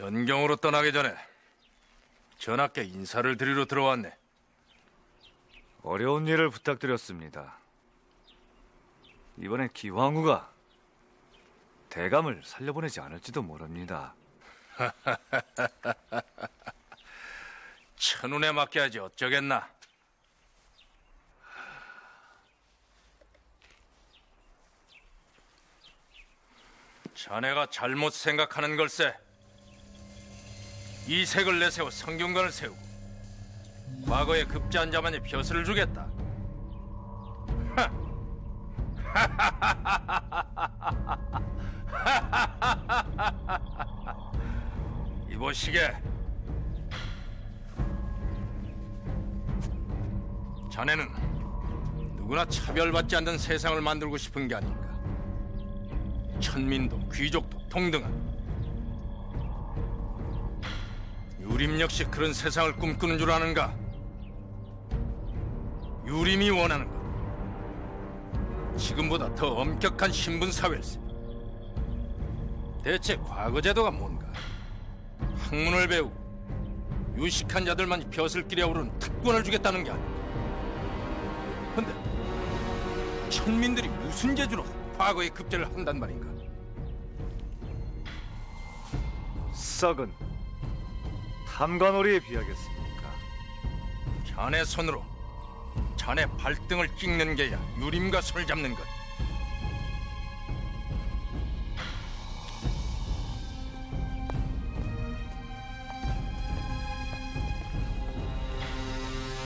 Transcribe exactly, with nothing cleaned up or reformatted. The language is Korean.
연경으로 떠나기 전에 전하께 인사를 드리러 들어왔네. 어려운 일을 부탁드렸습니다. 이번엔 기왕후가 대감을 살려보내지 않을지도 모릅니다. 천운에 맡겨야지 어쩌겠나. 자네가 잘못 생각하는 걸세. 이색을 내세워 성균관을 세우고 과거에 급제한 자만이 벼슬을 주겠다. 이보시게, 자네는 누구나 차별받지 않는 세상을 만들고 싶은 게 아닌가. 천민도 귀족도 동등한, 유림 역시 그런 세상을 꿈꾸는 줄 아는가? 유림이 원하는 것, 지금보다 더 엄격한 신분사회일세. 대체 과거 제도가 뭔가? 학문을 배우고 유식한 자들만 벼슬길에 오르는 특권을 주겠다는 게 아니야. 근데 천민들이 무슨 재주로 과거의 급제를 한단 말인가? 썩은 탐관오리에 비하겠습니까? 자네 손으로 자네 발등을 찍는 게야 유림과 손을 잡는 것.